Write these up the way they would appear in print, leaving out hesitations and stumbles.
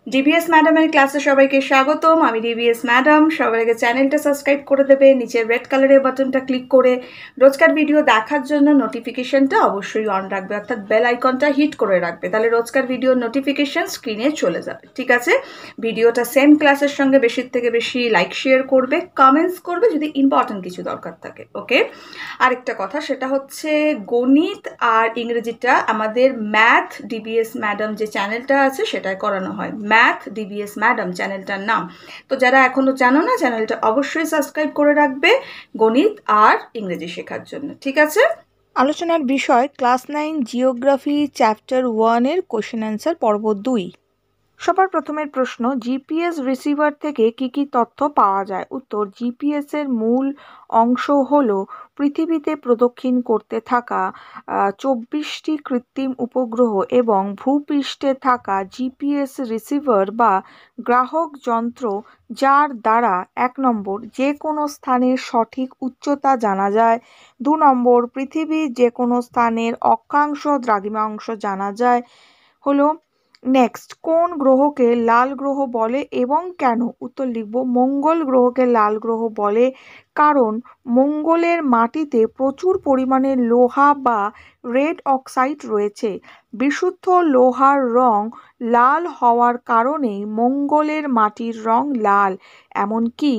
DBS ম্যাডামের ক্লাসে সবাইকে স্বাগতম। আমি ডিবিএস ম্যাডাম। সবার আগে চ্যানেলটা সাবস্ক্রাইব করে দেবে, নিচের রেড কালারের বাটনটা ক্লিক করে রোজকার ভিডিও দেখার জন্য নোটিফিকেশনটা অবশ্যই অন রাখবে, অর্থাৎ বেল আইকনটা হিট করে রাখবে, তাহলে রোজকার ভিডিওর নোটিফিকেশন স্ক্রিনে চলে যাবে। ঠিক আছে? ভিডিওটা সেম ক্লাসের সঙ্গে বেশির থেকে বেশি লাইক শেয়ার করবে, কমেন্টস করবে যদি ইম্পর্টেন্ট কিছু দরকার থাকে। ওকে, আরেকটা কথা, সেটা হচ্ছে গণিত আর ইংরেজিটা আমাদের ম্যাথ ডিবিএস ম্যাডাম যে চ্যানেলটা আছে সেটাই করানো হয়, ম্যাথ ডিবিএস ম্যাডাম চ্যানেলটার নাম। তো যারা এখনো জানো না, চ্যানেলটা অবশ্যই সাবস্ক্রাইব করে রাখবে গণিত আর ইংরেজি শেখার জন্য। ঠিক আছে? আলোচনার বিষয় ক্লাস 9 জিওগ্রাফি চ্যাপ্টার 1-এর কোশ্চেন অ্যান্সার পর্ব 2। সবার প্রথমের প্রশ্ন, জিপিএস রিসিভার থেকে কি কি তথ্য পাওয়া যায়? উত্তর, জিপিএস এর মূল অংশ হলো পৃথিবীতে প্রদক্ষিণ করতে থাকা 24টি কৃত্রিম উপগ্রহ এবং ভূপৃষ্ঠে থাকা জিপিএস রিসিভার বা গ্রাহক যন্ত্র, যার দ্বারা 1 নম্বর যে কোনো স্থানের সঠিক উচ্চতা জানা যায়, 2 নম্বর পৃথিবীর যে কোনো স্থানের অক্ষাংশ দ্রাঘিমাংশ জানা যায়। হলো নেক্সট, কোন গ্রহকে লাল গ্রহ বলে এবং কেন? উত্তর লিখব, মঙ্গল গ্রহকে লাল গ্রহ বলে কারণ মঙ্গলের মাটিতে প্রচুর পরিমাণে লোহা বা রেড অক্সাইড রয়েছে। বিশুদ্ধ লোহার রং লাল হওয়ার কারণেই মঙ্গলের মাটির রং লাল। এমনকি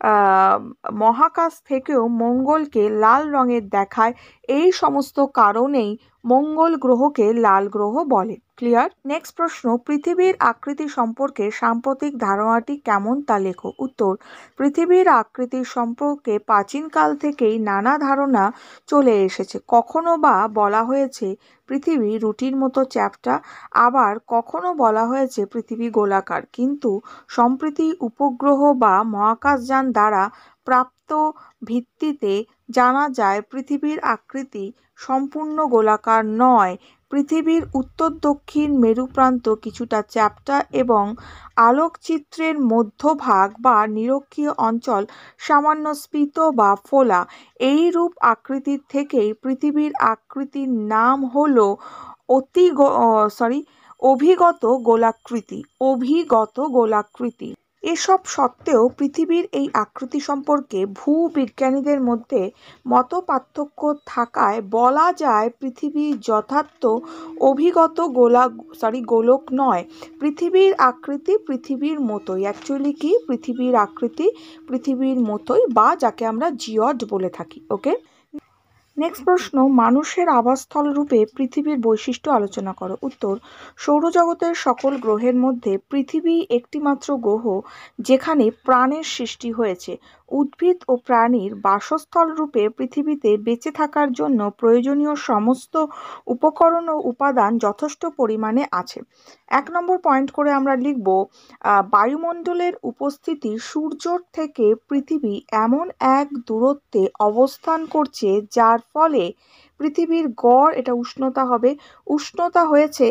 মহাকাশ থেকেও মঙ্গলকে লাল রঙের দেখায়। এই সমস্ত কারণেই মঙ্গল গ্রহকে লাল গ্রহ বলে। ক্লিয়ার? নেক্সট প্রশ্ন, পৃথিবীর আকৃতি সম্পর্কে সাম্প্রতিক ধারণাটি কেমন তা লেখো। উত্তর, পৃথিবীর আকৃতি সম্পর্কে প্রাচীনকাল থেকেই নানা ধারণা চলে এসেছে। কখনো বা বলা হয়েছে পৃথিবী রুটির মতো চ্যাপ্টা, আবার কখনো বলা হয়েছে পৃথিবী গোলাকার, কিন্তু সম্প্রতি উপগ্রহ বা মহাকাশযান দ্বারা প্রাপ্ত ভিত্তিতে জানা যায় পৃথিবীর আকৃতি সম্পূর্ণ গোলাকার নয়। পৃথিবীর উত্তর দক্ষিণ মেরুপ্রান্ত কিছুটা চ্যাপ্টা এবং আলোকচিত্রের মধ্যভাগ বা নিরক্ষীয় অঞ্চল সামান্য স্ফীত বা ফোলা। এই রূপ আকৃতির থেকেই পৃথিবীর আকৃতির নাম হলো অভিগত গোলাকৃতি। এসব সত্ত্বেও পৃথিবীর এই আকৃতি সম্পর্কে ভূবিজ্ঞানীদের মধ্যে মতপার্থক্য থাকায় বলা যায় পৃথিবী যথার্থ অভিগত গোলক নয়। পৃথিবীর আকৃতি পৃথিবীর মতোই, অ্যাকচুয়ালি কি পৃথিবীর আকৃতি পৃথিবীর মতোই, বা যাকে আমরা জিওড বলে থাকি। ওকে, নেক্সট প্রশ্ন, মানুষের আবাসস্থল রূপে পৃথিবীর বৈশিষ্ট্য আলোচনা করো। উত্তর, সৌরজগতের সকল গ্রহের মধ্যে পৃথিবী একটিমাত্র গ্রহ যেখানে প্রাণের সৃষ্টি হয়েছে। উদ্ভিদ ও প্রাণীর বাসস্থল রূপে পৃথিবীতে বেঁচে থাকার জন্য প্রয়োজনীয় সমস্ত উপকরণ ও উপাদান যথেষ্ট পরিমাণে আছে। 1 নম্বর পয়েন্ট করে আমরা লিখব, বায়ুমণ্ডলের উপস্থিতি সূর্যর থেকে পৃথিবী এমন এক দূরত্বে অবস্থান করছে যার ফলে পৃথিবীর গড় উষ্ণতা হয়েছে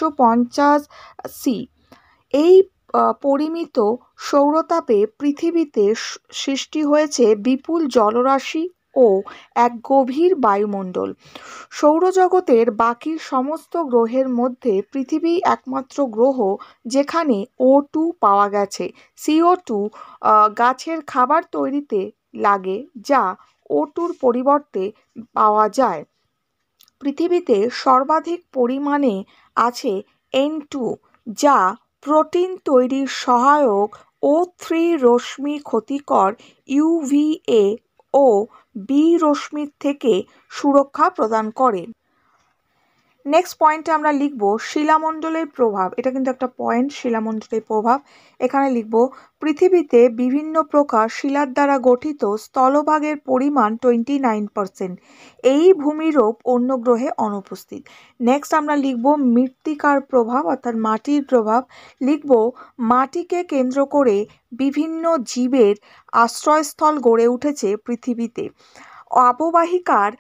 150 C। এই পরিমিত সৌরতাপে পৃথিবীতে সৃষ্টি হয়েছে বিপুল জলরাশি ও এক গভীর বায়ুমণ্ডল। সৌরজগতের বাকি সমস্ত গ্রহের মধ্যে পৃথিবী একমাত্র গ্রহ যেখানে O2 পাওয়া গেছে। CO2 গাছের খাবার তৈরিতে লাগে, যা O2-র পরিবর্তে পাওয়া যায়। পৃথিবীতে সর্বাধিক পরিমাণে আছে N2, যা প্রোটিন তৈরির সহায়ক। O3 রশ্মি ক্ষতিকর UVA ও বি রশ্মির থেকে সুরক্ষা প্রদান করে। নেক্সট পয়েন্টে আমরা লিখব শিলামণ্ডলের প্রভাব। এটা কিন্তু একটা পয়েন্ট, শিলামণ্ডলের প্রভাব। এখানে লিখব, পৃথিবীতে বিভিন্ন প্রকার শিলার দ্বারা গঠিত স্থলভাগের পরিমাণ 29%। এই ভূমিরূপ অন্য গ্রহে অনুপস্থিত। নেক্সট আমরা লিখব মৃত্তিকার প্রভাব, অর্থাৎ মাটির প্রভাব। লিখব, মাটিকে কেন্দ্র করে বিভিন্ন জীবের আশ্রয়স্থল গড়ে উঠেছে পৃথিবীতে। আববাহিকার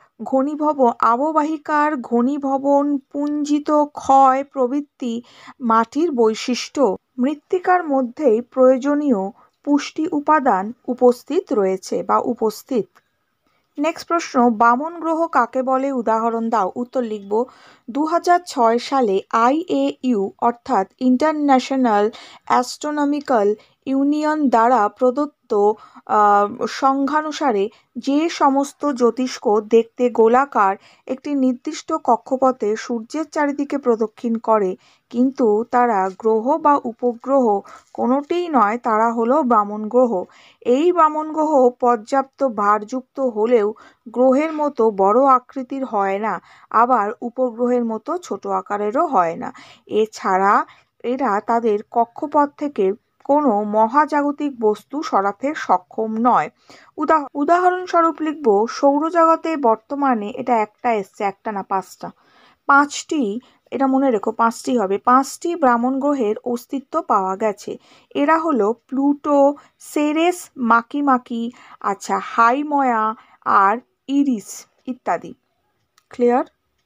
ঘনীভবন, পুঞ্জিত ক্ষয় প্রভৃতি মাটির বৈশিষ্ট্য। মৃত্তিকার মধ্যেই প্রয়োজনীয় পুষ্টি উপাদান উপস্থিত। নেক্সট প্রশ্ন, বামন গ্রহ কাকে বলে, উদাহরণ দাও। উত্তর লিখব, 2006 সালে IAU অর্থাৎ ইন্টারন্যাশনাল অ্যাস্ট্রোনমিক্যাল ইউনিয়ন দ্বারা প্রদত্ত সংখ্যানুসারে যে সমস্ত জ্যোতিষ্ক দেখতে গোলাকার একটি নির্দিষ্ট কক্ষপথে সূর্যের চারিদিকে প্রদক্ষিণ করে কিন্তু তারা গ্রহ বা উপগ্রহ কোনোটিই নয়, তারা হলো বামন গ্রহ। এই বামন গ্রহ পর্যাপ্ত ভারযুক্ত হলেও গ্রহের মতো বড় আকৃতির হয় না, আবার উপগ্রহের মতো ছোট আকারেরও হয় না। এছাড়া এরা তাদের কক্ষপথ থেকে কোনো মহাজাগতিক বস্তু সরাতে সক্ষম নয়। উদাহরণস্বরূপ লিখব, সৌরজগতে বর্তমানে এটা একটা এসছে, একটা না পাঁচটি, এটা মনে রেখো 5টি হবে, 5টি বামন গ্রহের অস্তিত্ব পাওয়া গেছে। এরা হলো প্লুটো, সেরেস, মাকিমাকি, আচ্ছা হাইময়া আর ইরিস ইত্যাদি। ক্লিয়ার?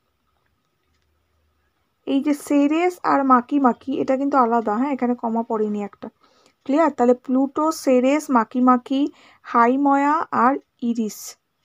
এই যে সেরেস আর মাকিমাকি এটা কিন্তু আলাদা, হ্যাঁ, এখানে কমা পড়েনি একটা। ক্লিয়ার? তাহলে প্লুটো, সেরেস, মাকিমাকি, হাইময়া আর ইরিস।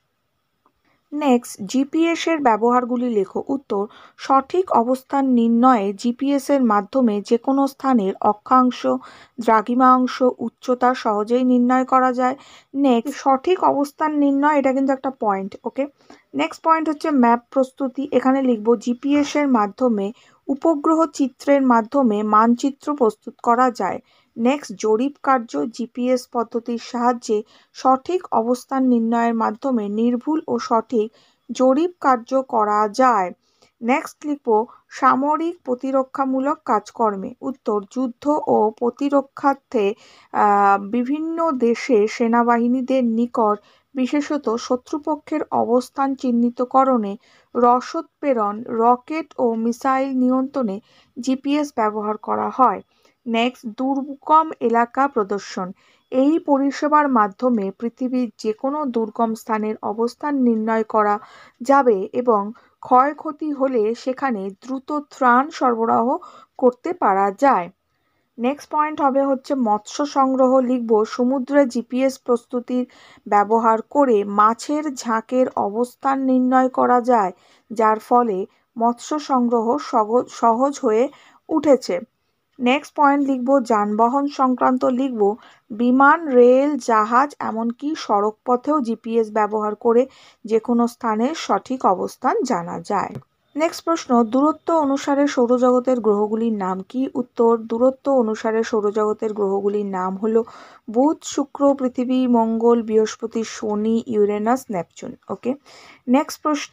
নেক্সট, জিপিএস এর ব্যবহারগুলি লেখো। উত্তর, সঠিক অবস্থান নির্ণয়ে জিপিএস এর মাধ্যমে যে কোনো স্থানের অক্ষাংশ, দ্রাঘিমাংশ, উচ্চতা সহজেই নির্ণয় করা যায়। নেক্সট, সঠিক অবস্থান নির্ণয়, এটা কিন্তু একটা পয়েন্ট। ওকে, নেক্সট পয়েন্ট হচ্ছে ম্যাপ প্রস্তুতি। এখানে লিখবো, জিপিএস এর মাধ্যমে উপগ্রহ চিত্রের মাধ্যমে মানচিত্র প্রস্তুত করা যায়। নেক্সট, জরিপ কার্য, জিপিএস পদ্ধতির সাহায্যে সঠিক অবস্থান নির্ণয়ের মাধ্যমে নির্ভুল ও সঠিক জরিপ কার্য করা যায়। নেক্সট লিখব, সামরিক প্রতিরক্ষামূলক কাজকর্মে। উত্তর, যুদ্ধ ও প্রতিরক্ষার্থে বিভিন্ন দেশে সেনাবাহিনীদের নিকট বিশেষত শত্রুপক্ষের অবস্থান চিহ্নিতকরণে, রসদ প্রেরণ, রকেট ও মিসাইল নিয়ন্ত্রণে জিপিএস ব্যবহার করা হয়। নেক্সট, দুর্গম এলাকা প্রদর্শন। এই পরিষেবার মাধ্যমে পৃথিবীর যে কোনো দুর্গম স্থানের অবস্থান নির্ণয় করা যাবে এবং ক্ষয়ক্ষতি হলে সেখানে দ্রুত ত্রাণ সরবরাহ করতে পারা যায়। নেক্সট পয়েন্ট হবে হচ্ছে মৎস্য সংগ্রহ। লিখব, সমুদ্রে জিপিএস প্রস্তুতির ব্যবহার করে মাছের ঝাঁকের অবস্থান নির্ণয় করা যায়, যার ফলে মৎস্য সংগ্রহ সহজ হয়ে উঠেছে। নেক্সট পয়েন্ট লিখব, যানবাহন সংক্রান্ত। লিখব, বিমান, রেল, জাহাজ এমনকি সড়ক পথেও জিপিএস ব্যবহার করে যে কোনো স্থানের সঠিক অবস্থান জানা যায়। নেক্সট প্রশ্ন, দূরত্ব অনুসারে সৌরজগতের গ্রহগুলির নাম কি? উত্তর, দূরত্ব অনুসারে সৌরজগতের গ্রহগুলির নাম হলো বুধ, শুক্র, পৃথিবী, মঙ্গল, বৃহস্পতি, শনি, ইউরেনাস, নেপচুন। ওকে, নেক্সট প্রশ্ন,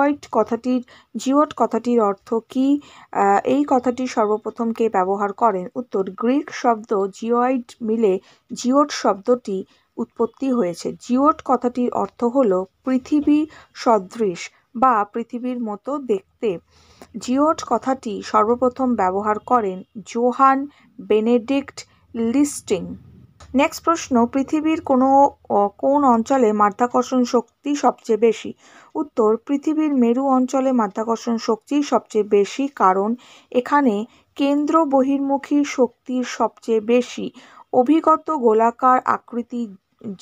জিওট কথাটির অর্থ কি? এই কথাটি সর্বপ্রথম কে ব্যবহার করেন? উত্তর, গ্রিক শব্দ জিওয়েড মিলে জিওট শব্দটি উৎপত্তি হয়েছে। জিওট কথাটির অর্থ হলো পৃথিবী সদৃশ বা পৃথিবীর মতো দেখতে। জিওট কথাটি সর্বপ্রথম ব্যবহার করেন জোহান বেনেডিক্ট লিস্টিং। নেক্সট প্রশ্ন, পৃথিবীর কোন অঞ্চলে মাধ্যাকর্ষণ শক্তি সবচেয়ে বেশি? উত্তর, পৃথিবীর মেরু অঞ্চলে মাধ্যাকর্ষণ শক্তি সবচেয়ে বেশি, কারণ এখানে কেন্দ্র বহির্মুখী শক্তির সবচেয়ে বেশি। অভিগত গোলাকার আকৃতির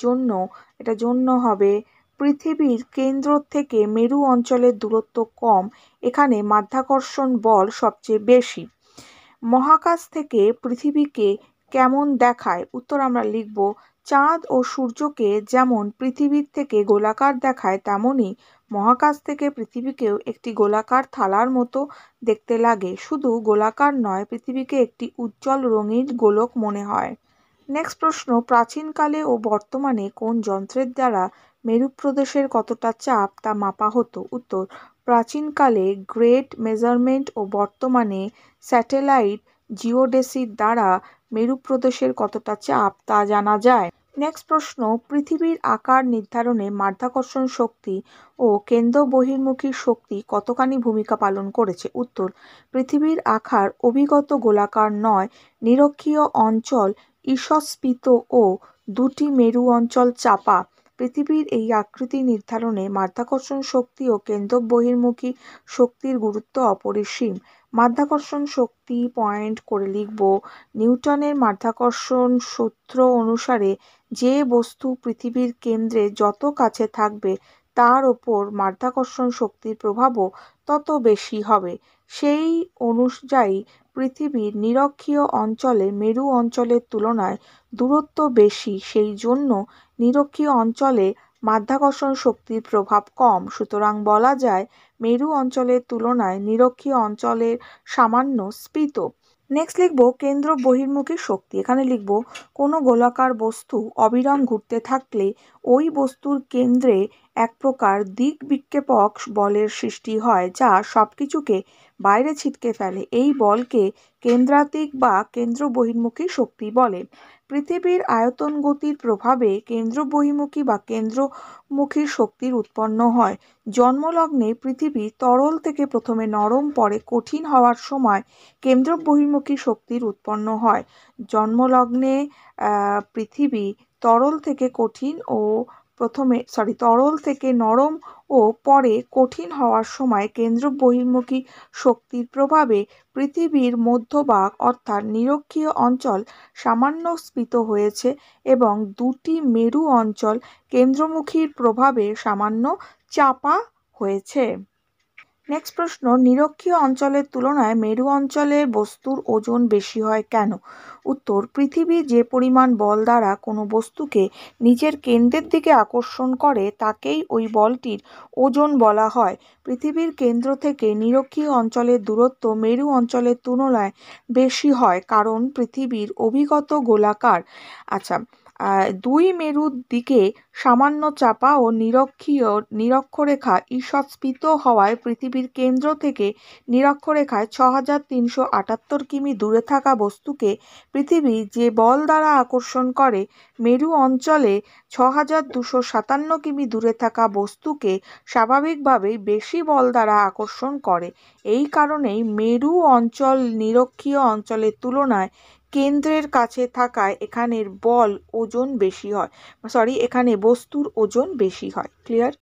জন্য হবে পৃথিবীর কেন্দ্র থেকে মেরু অঞ্চলের দূরত্ব কম, এখানে মাধ্যাকর্ষণ বল সবচেয়ে বেশি। মহাকাশ থেকে পৃথিবীকে কেমন দেখায়? উত্তর, আমরা লিখব, চাঁদ ও সূর্যকে যেমন পৃথিবীর থেকে গোলাকার দেখায়, তেমনি মহাকাশ থেকে পৃথিবীকেও একটি গোলাকার থালার মতো দেখতে লাগে। শুধু গোলাকার নয়, পৃথিবীকে একটি উজ্জ্বল রঙিন গোলক মনে হয়। নেক্সট প্রশ্ন, প্রাচীনকালে ও বর্তমানে কোন যন্ত্রের দ্বারা মেরুপ্রদেশের কতটা চাপ তা মাপা হতো? উত্তর, প্রাচীনকালে গ্রেট মেজারমেন্ট ও বর্তমানে স্যাটেলাইট জিওডেসির দ্বারা মেরুপ্রদেশের কতটা চাপ তা জানা যায়। নেক্সট প্রশ্ন, পৃথিবীর আকার নির্ধারণে মাধ্যাকর্ষণ শক্তি ও কেন্দ্র বহির্মুখী শক্তি কতখানি ভূমিকা পালন করেছে? উত্তর, পৃথিবীর আকার অভিগত গোলাকার নয়, নিরক্ষীয় অঞ্চল ঈষৎস্ফীত ও দুটি মেরু অঞ্চল চাপা। পৃথিবীর এই আকৃতি নির্ধারণে মাধ্যাকর্ষণ শক্তি ও কেন্দ্র বহির্মুখী শক্তির গুরুত্ব অপরিসীম। মাধ্যাকর্ষণ শক্তি পয়েন্ট করে লিখব, নিউটনের মাধ্যাকর্ষণ সূত্র অনুসারে যে বস্তু পৃথিবীর কেন্দ্রে যত কাছে থাকবে তার ওপর মাধ্যাকর্ষণ শক্তির প্রভাবও তত বেশি হবে। সেই অনুযায়ী পৃথিবীর নিরক্ষীয় অঞ্চলে মেরু অঞ্চলের তুলনায় দূরত্ব বেশি, সেই জন্য নিরক্ষীয় অঞ্চলে মাধ্যাকর্ষণ শক্তির প্রভাব কম। সুতরাং বলা যায় মেরু অঞ্চলের তুলনায় নিরক্ষীয় অঞ্চলের সামান্য স্ফীত। নেক্সট লিখব কেন্দ্র বহির্মুখী শক্তি। এখানে লিখব কোনো গোলাকার বস্তু অবিরাম ঘুরতে থাকলে ওই বস্তুর কেন্দ্রে এক প্রকার দিক বিক্ষেপক বলের সৃষ্টি হয়, যা সব কিছুকে বাইরে ছিটকে ফেলে। এই বলকে কেন্দ্রাতিক বা কেন্দ্র বহির্মুখী শক্তি বলে। পৃথিবীর আয়তন গতির প্রভাবে কেন্দ্র বহির্মুখী বা কেন্দ্রমুখী শক্তির উৎপন্ন হয়। জন্মলগ্নে পৃথিবী তরল থেকে প্রথমে নরম, পরে কঠিন হওয়ার সময় কেন্দ্র বহির্মুখী শক্তির উৎপন্ন হয়। জন্মলগ্নে পৃথিবী তরল থেকে নরম ও পরে কঠিন হওয়ার সময় কেন্দ্র বহির্মুখী শক্তির প্রভাবে পৃথিবীর মধ্যভাগ অর্থাৎ নিরক্ষীয় অঞ্চল সামান্য স্ফীত হয়েছে এবং দুটি মেরু অঞ্চল কেন্দ্রমুখীর প্রভাবে সামান্য চাপা হয়েছে। নেক্সট প্রশ্ন, নিরক্ষীয় অঞ্চলের তুলনায় মেরু অঞ্চলে বস্তুর ওজন বেশি হয় কেন? উত্তর, পৃথিবী যে পরিমাণ বল দ্বারা কোনো বস্তুকে নিজের কেন্দ্রের দিকে আকর্ষণ করে তাকেই ওই বলটির ওজন বলা হয়। পৃথিবীর কেন্দ্র থেকে নিরক্ষীয় অঞ্চলের দূরত্ব মেরু অঞ্চলের তুলনায় বেশি হয়, কারণ পৃথিবীর অভিগত গোলাকার দুই মেরুর দিকে সামান্য চাপা ও নিরক্ষরেখা ঈষৎ স্ফীত হওয়ায় পৃথিবীর কেন্দ্র থেকে নিরক্ষরেখায় ৬৩৭৮ কিমি দূরে থাকা বস্তুকে পৃথিবী যে বল দ্বারা আকর্ষণ করে, মেরু অঞ্চলে ৬২৫৭ কিমি দূরে থাকা বস্তুকে স্বাভাবিকভাবেই বেশি বল দ্বারা আকর্ষণ করে। এই কারণেই মেরু অঞ্চল নিরক্ষীয় অঞ্চলের তুলনায় কেন্দ্রের কাছে থাকায় এখানে বস্তুর ওজন বেশি হয়। ক্লিয়ার?